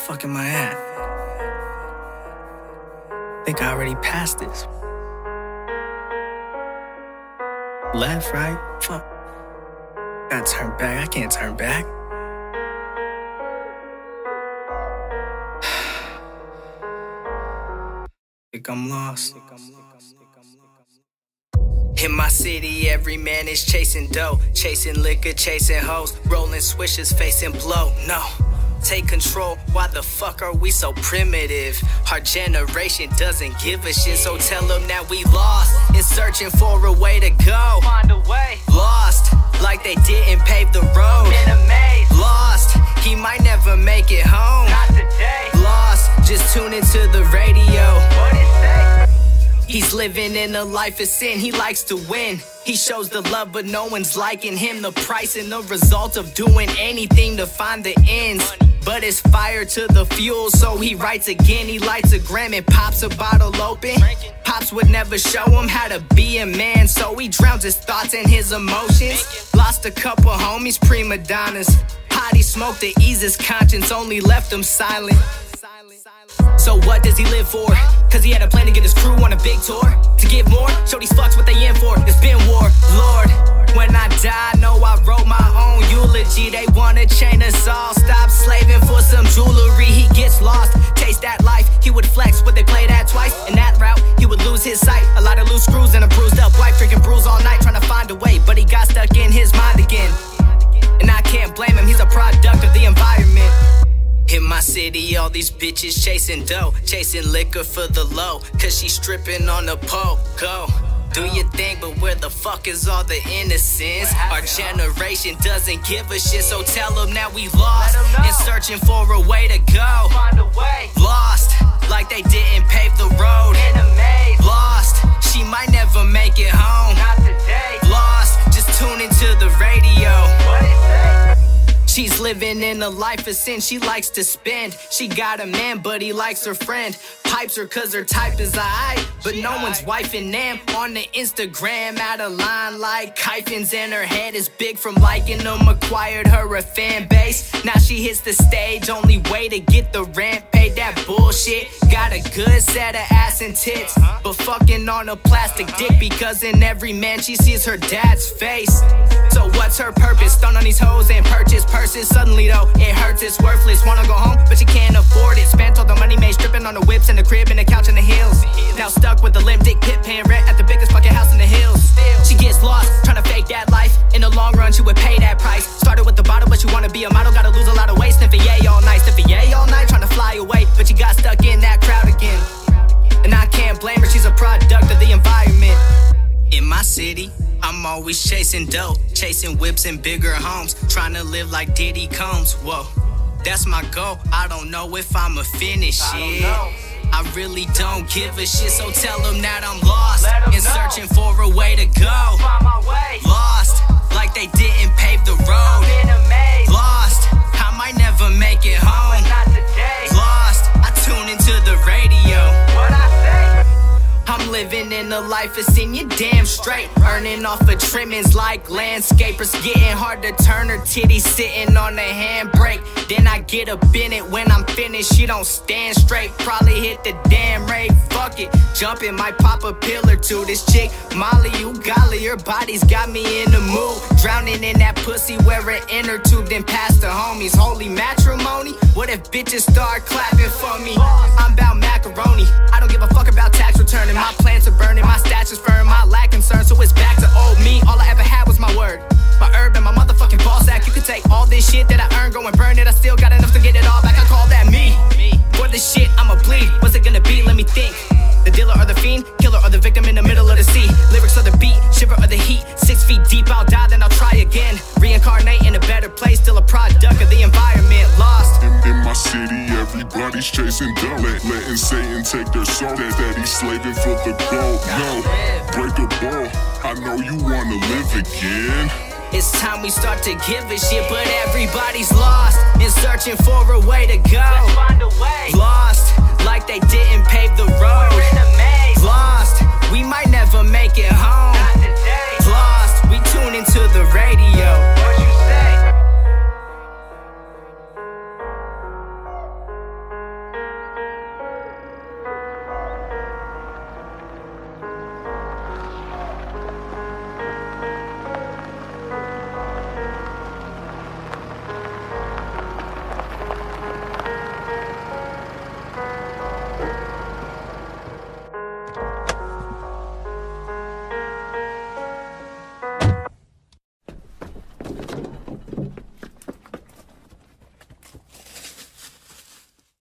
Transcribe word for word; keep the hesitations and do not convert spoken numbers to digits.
fuck am I at? Think I already passed this. Left, right, fuck. Gotta turn back, I can't turn back. Think I'm lost. In my city, every man is chasing dough, chasing liquor, chasing hoes, rolling swishers, facing blow. No, take control. Why the fuck are we so primitive? Our generation doesn't give a shit, so tell them that we lost and searching for a way to go. Find a way. Lost, like they didn't pave the road. In a maze. Lost, he might never make it home. Not today. Lost, just tune into the radio. What it say? He's living in a life of sin, he likes to win. He shows the love but no one's liking him. The price and the result of doing anything to find the ends. But it's fire to the fuel, so he writes again. He lights a gram and pops a bottle open. Pops would never show him how to be a man, so he drowns his thoughts and his emotions. Lost a couple homies, prima donnas. Potty smoke to ease his conscience, only left him silent. So what does he live for? Cause he had a plan to get his crew on a big tour. To give more, show these fucks what they in for. It's been war, Lord. When I die, know I wrote my own eulogy. They wanna chain us all, stop slaving for some jewelry. He gets lost, taste that life. He would flex, but they play that twice. In that route, he would lose his sight. A lot of loose screws and a bruised up wife. Drinking brews all night, trying to find a way. But he got stuck in his mind again. And I can't blame him, he's a product of the environment. In my city, all these bitches chasing dough, chasing liquor for the low, cause she's stripping on the pole. Go, do your thing, but where the fuck is all the innocence? Our generation doesn't give a shit, so tell them that we lost and searching for a way to go. Lost, like they didn't pave the road. Lost, she might never make it home. Lost, just tune into the radio. She's living in a life of sin, she likes to spend. She got a man, but he likes her friend. Pipes her cause her type is aight, but no one's wifing them. On the Instagram, out of line like hyphens, and her head is big from liking them. Acquired her a fan base, now she hits the stage. Only way to get the rent paid, that bullshit. Got a good set of ass and tits, but fucking on a plastic dick, because in every man she sees her dad's face. So what's her purpose? Stun on these hoes and purchase purses. Suddenly though, it hurts, it's worthless. Wanna go home, but she can't afford it. Spent all the money made stripping on the whips and the crib and the couch and the hills. Now stuck with the limp dick pit, paying rent at the biggest fucking house in the hills. She gets lost, trying to fake that life. In the long run, she would pay that price. Started with the bottle, but she wanna be a model. Gotta lose a lot of weight, sniffing yay all night. Sniffing yay all night, trying to fly away, but she got stuck in that crowd again. And I can't blame her, she's a product of the environment. In my city, I'm always chasing dough, chasing whips and bigger homes, trying to live like Diddy Combs. Whoa, that's my goal. I don't know if I'ma finish it. I really don't give a shit, so tell them that I'm lost and searching for a way to go. Lost, like they didn't pave the road. Lost, I might never make it home. Lost, I tune into the radio. I'm living in a life of sin, you damn straight. Earning off of trimmings like landscapers. Getting hard to turn her titties, sitting on the handbrake. Then I get up in it, when I'm finished she don't stand straight. Probably hit the damn rate, fuck it. Jumping, might pop a pill or two. This chick, Molly, you golly, her body's got me in the mood. Drowning in that pussy, wear an inner tube, then pass the homies. Holy matrimony, what if bitches start clapping for me? I'm about macaroni, I don't give a fuck about tax returning. My plants are burning, my stats is firm, my lack concern, so it's back to old me. All I ever had was my word, my herb and my motherfucking ball sack. You can take all this shit that I earned, go and burn it. I still got enough to get it all back, I call that me. For this shit, I'ma bleed. What's it gonna be? Let me think. The dealer or the fiend, killer or the victim in the middle of the sea. Lyrics or the beat, shiver or the heat. Six feet deep, I'll die, then I'll try again. Reincarnate in a better place, still a product of the environment. Lost. In, in my city, everybody's chasing dough. Let, letting Satan take their soul. That, that he's slaving for the gold. No, break a ball. I know you wanna live again. It's time we start to give a shit, but everybody's lost and searching for a way to go. Let's find a way. Lost, like they didn't pave the road. Lost, we might never make it home. Lost, we tune into